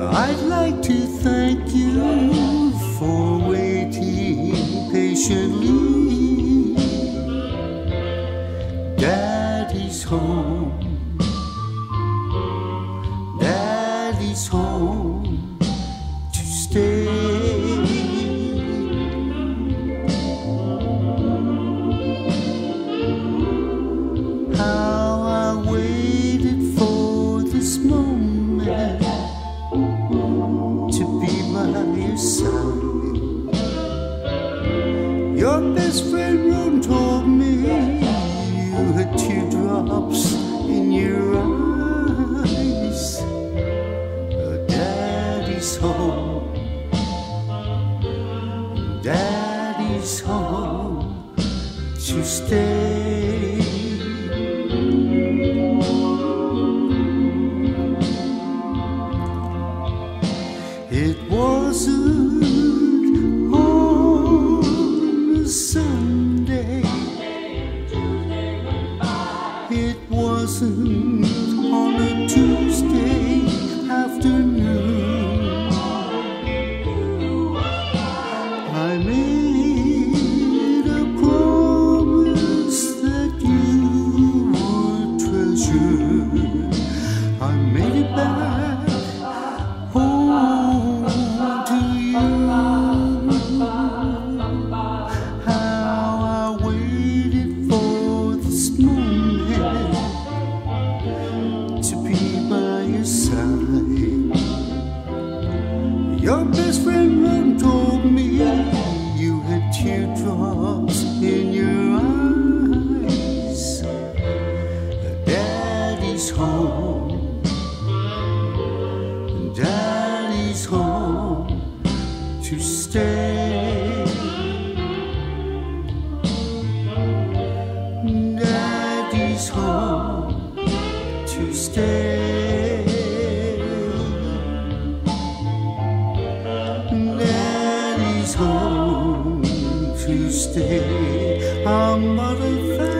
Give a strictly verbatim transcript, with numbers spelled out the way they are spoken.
I'd like to thank you for waiting patiently. Daddy's home, Daddy's home to stay. How I waited for this moment to be by your side. Your best friend Ron told me you had teardrops in your eyes. Daddy's home, Daddy's home to stay. It wasn't on a Sunday. It wasn't on a Tuesday afternoon. I made a promise that you would treasure. I made it back home to you. How I waited for this moment to be by your side. Your best friend Ron told me you had teardrops in your eyes. Daddy's home, Daddy's home to stay. Daddy's home to stay. Daddy's home to stay. Our mother